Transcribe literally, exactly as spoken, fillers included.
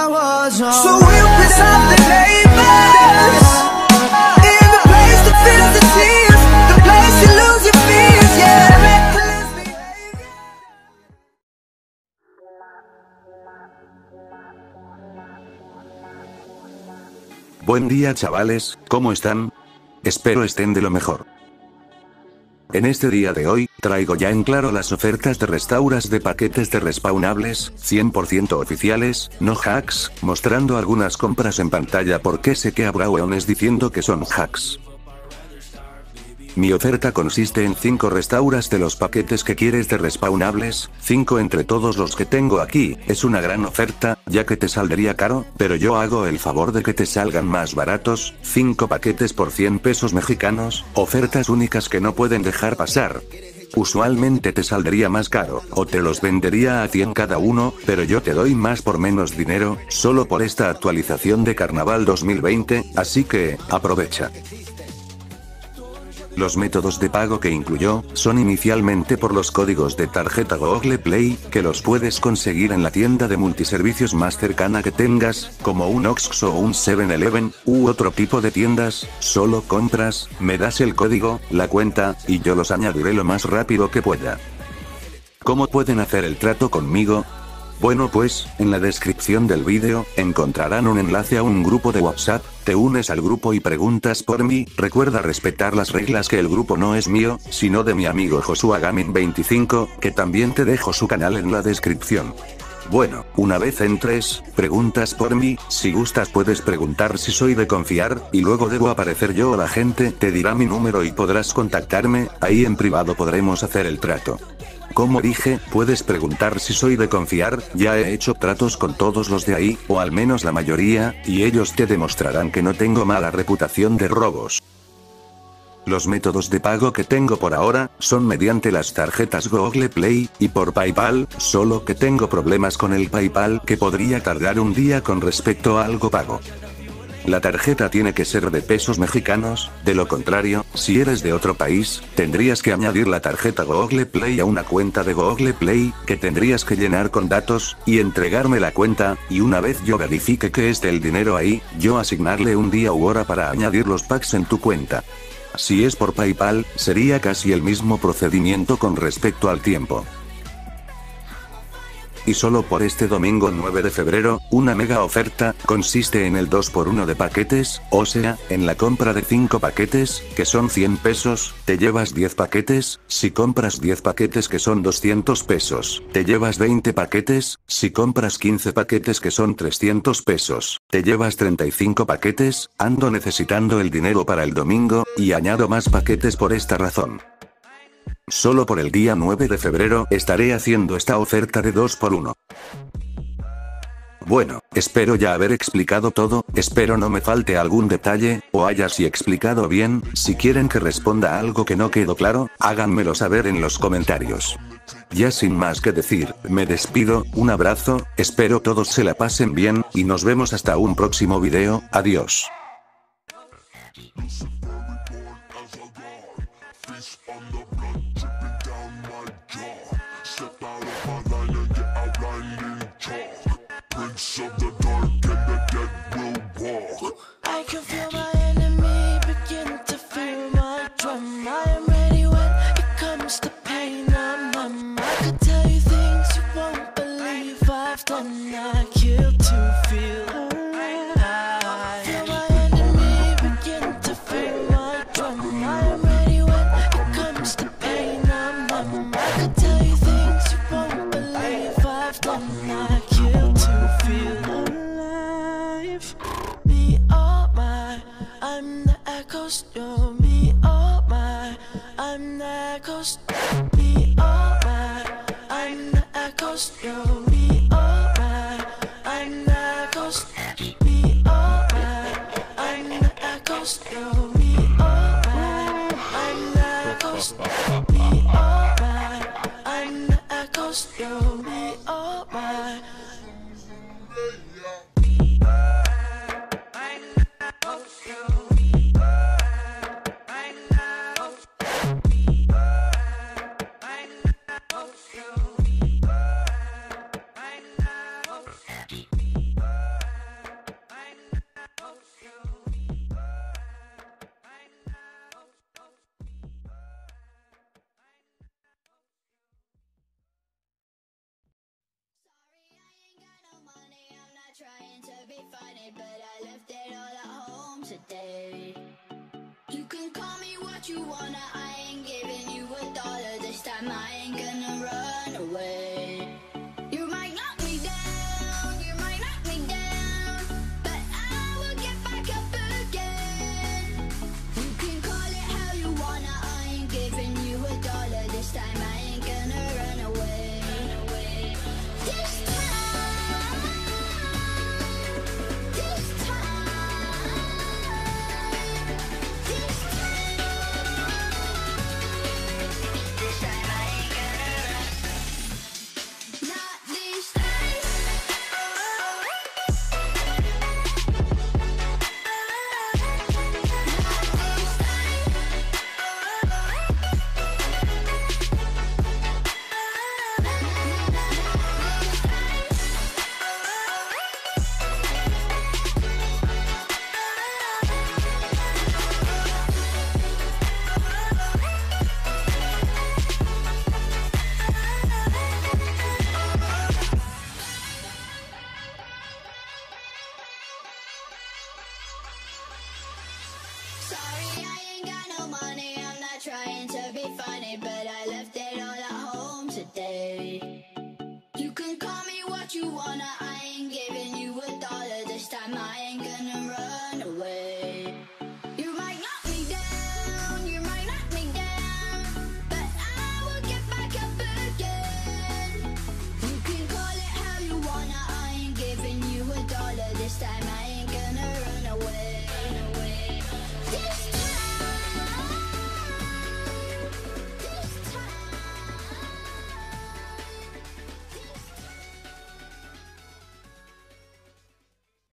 I was wrong. So we'll piss off the neighbors in the place that feels the tears, the place you lose your fears, yeah. Reckless behavior. Buen día chavales, ¿cómo están? Espero estén de lo mejor. En este día de hoy, traigo ya en claro las ofertas de restauras de paquetes de respawnables, cien por ciento oficiales, no hacks, mostrando algunas compras en pantalla porque sé que habrá weones diciendo que son hacks. Mi oferta consiste en cinco restauras de los paquetes que quieres de respawnables, cinco entre todos los que tengo aquí, es una gran oferta, ya que te saldría caro, pero yo hago el favor de que te salgan más baratos, cinco paquetes por cien pesos mexicanos, ofertas únicas que no pueden dejar pasar. Usualmente te saldría más caro, o te los vendería a cien cada uno, pero yo te doy más por menos dinero, solo por esta actualización de Carnaval dos mil veinte, así que, aprovecha. Los métodos de pago que incluyó, son inicialmente por los códigos de tarjeta Google Play, que los puedes conseguir en la tienda de multiservicios más cercana que tengas, como un Oxxo o un seven eleven, u otro tipo de tiendas, solo compras, me das el código, la cuenta, y yo los añadiré lo más rápido que pueda. ¿Cómo pueden hacer el trato conmigo? Bueno pues, en la descripción del vídeo, encontrarán un enlace a un grupo de WhatsApp, te unes al grupo y preguntas por mí, recuerda respetar las reglas que el grupo no es mío, sino de mi amigo Joshua Gaming veinticinco, que también te dejo su canal en la descripción. Bueno, una vez entres, preguntas por mí, si gustas puedes preguntar si soy de confiar, y luego debo aparecer yo o la gente te dirá mi número y podrás contactarme, ahí en privado podremos hacer el trato. Como dije, puedes preguntar si soy de confiar, ya he hecho tratos con todos los de ahí, o al menos la mayoría, y ellos te demostrarán que no tengo mala reputación de robos. Los métodos de pago que tengo por ahora, son mediante las tarjetas Google Play, y por PayPal, solo que tengo problemas con el PayPal que podría tardar un día con respecto a algo pago. La tarjeta tiene que ser de pesos mexicanos, de lo contrario, si eres de otro país, tendrías que añadir la tarjeta Google Play a una cuenta de Google Play, que tendrías que llenar con datos, y entregarme la cuenta, y una vez yo verifique que esté el dinero ahí, yo asignarle un día u hora para añadir los packs en tu cuenta. Si es por PayPal, sería casi el mismo procedimiento con respecto al tiempo. Y solo por este domingo nueve de febrero, una mega oferta, consiste en el dos por uno de paquetes, o sea, en la compra de cinco paquetes, que son cien pesos, te llevas diez paquetes, si compras diez paquetes que son doscientos pesos, te llevas veinte paquetes, si compras quince paquetes que son trescientos pesos, te llevas treinta y cinco paquetes, ando necesitando el dinero para el domingo, y añado más paquetes por esta razón. Solo por el día nueve de febrero estaré haciendo esta oferta de dos por uno. Bueno, espero ya haber explicado todo, espero no me falte algún detalle, o haya si explicado bien, si quieren que responda algo que no quedó claro, háganmelo saber en los comentarios. Ya sin más que decir, me despido, un abrazo, espero todos se la pasen bien, y nos vemos hasta un próximo video, adiós. Of the dark and the dead will walk. I can feel my enemy begin to feel my drum. I am ready when it comes to pain. I'm numb. I could tell you things you won't believe I've done. I kill to feel alive. Feel my enemy begin to feel my drum. I am ready when it comes to pain. I'm numb. I could tell you things you won't believe I've done. I kill to feel alive. Me, oh my, I'm the echoes. You're me, oh my, I'm the echoes. Me, oh my, I'm the echoes. You're me, oh my, I'm the echoes. Me, oh my, I'm the echoes. You're me, oh my, I'm the echoes. Me, oh my, I'm the echoes. You're me, oh my. Bye. trying to be funny, but I left it all at home today. You can call me what you wanna, I ain't giving you a dollar this time. I ain't gonna run away. You might knock me down, you might knock me down, but I will get back up again. You can call it how you wanna, I ain't giving you a dollar this time. I ain't gonna run away. This time, this time, this time, this time I ain't gonna run. Not this time. Sorry, I ain't got no money, I'm not trying to be funny, but I left it all at home today.